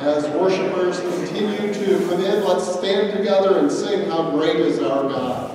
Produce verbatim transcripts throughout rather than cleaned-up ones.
As worshipers continue to come in, let's stand together and sing How Great Is Our God.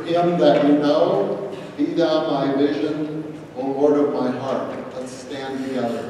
hymn that you know, Be Thou My Vision, O Lord of my heart. Let's stand together.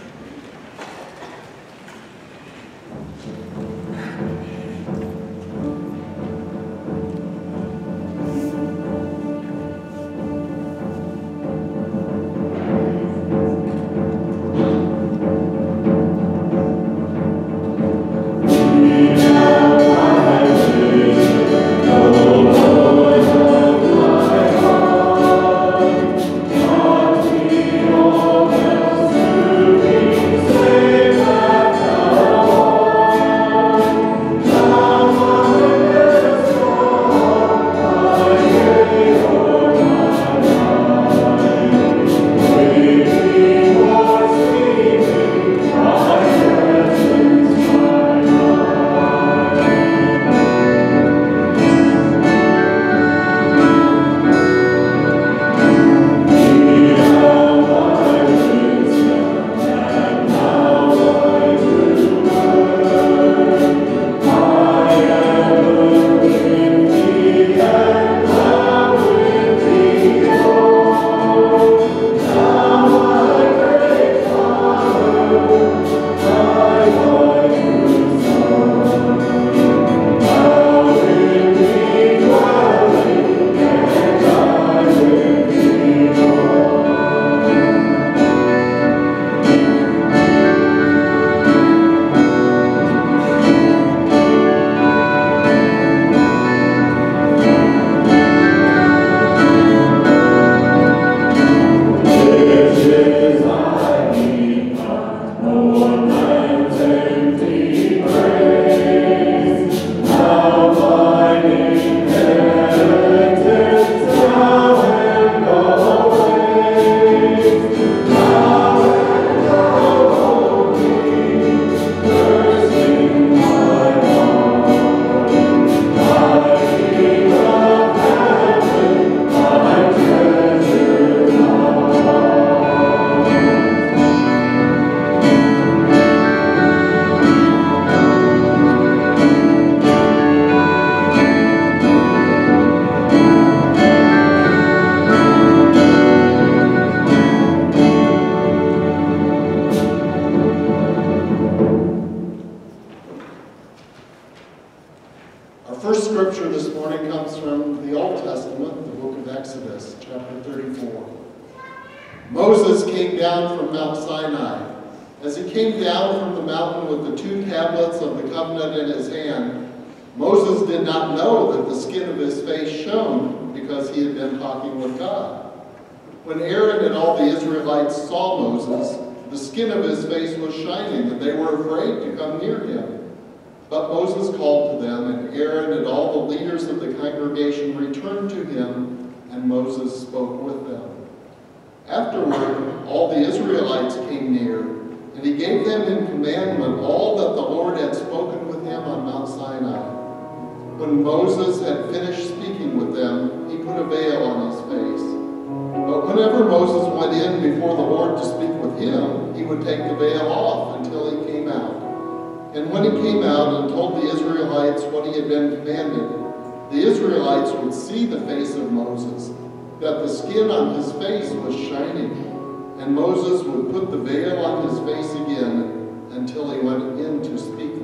Moses came down from Mount Sinai. As he came down from the mountain with the two tablets of the covenant in his hand, Moses did not know that the skin of his face shone because he had been talking with God. When Aaron and all the Israelites saw Moses, the skin of his face was shining, and they were afraid to come near him. But Moses called to them, and Aaron and all the leaders of the congregation returned to him, and Moses spoke with them. Afterward, all the Israelites came near, and he gave them in commandment all that the Lord had spoken with him on Mount Sinai. When Moses had finished speaking with them, he put a veil on his face. But whenever Moses went in before the Lord to speak with him, he would take the veil off until he came out. And when he came out and told the Israelites what he had been commanded, the Israelites would see the face of Moses, that the skin on his face was shining, and Moses would put the veil on his face again until he went in to speak